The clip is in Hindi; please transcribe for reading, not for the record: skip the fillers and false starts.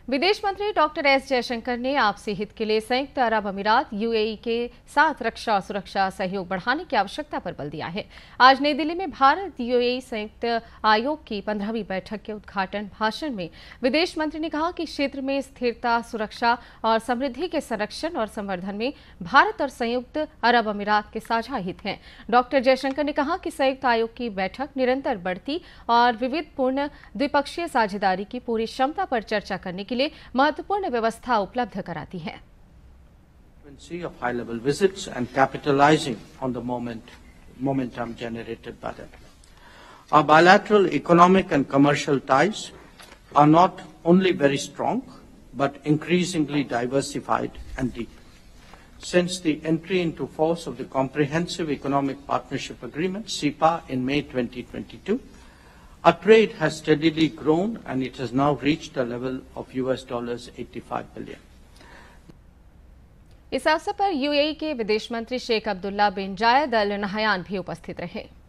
विदेश मंत्री डॉक्टर एस जयशंकर ने आपसी हित के लिए संयुक्त अरब अमीरात यूएई के साथ रक्षा और सुरक्षा सहयोग बढ़ाने की आवश्यकता पर बल दिया है। आज नई दिल्ली में भारत यूएई संयुक्त आयोग की 15वीं बैठक के उद्घाटन भाषण में विदेश मंत्री ने कहा कि क्षेत्र में स्थिरता, सुरक्षा और समृद्धि के संरक्षण और संवर्धन में भारत और संयुक्त अरब अमीरात के साझा हित हैं। डॉक्टर जयशंकर ने कहा कि संयुक्त आयोग की बैठक निरंतर बढ़ती और विविधपूर्ण द्विपक्षीय साझेदारी की पूरी क्षमता पर चर्चा करने के लिए महत्वपूर्ण व्यवस्था उपलब्ध कराती है। Of high-level visits and capitalizing on the momentum generated by them. Our bilateral economic and commercial ties are not only very strong, but increasingly diversified and deep. Since the entry into force of the Comprehensive Economic Partnership Agreement, CEPA, in May 2022, our trade has steadily grown and it has now reached a level of $85 billion. इस अवसर पर यूएई के विदेश मंत्री शेख अब्दुल्ला बिन जायद अल नहयान भी उपस्थित रहे।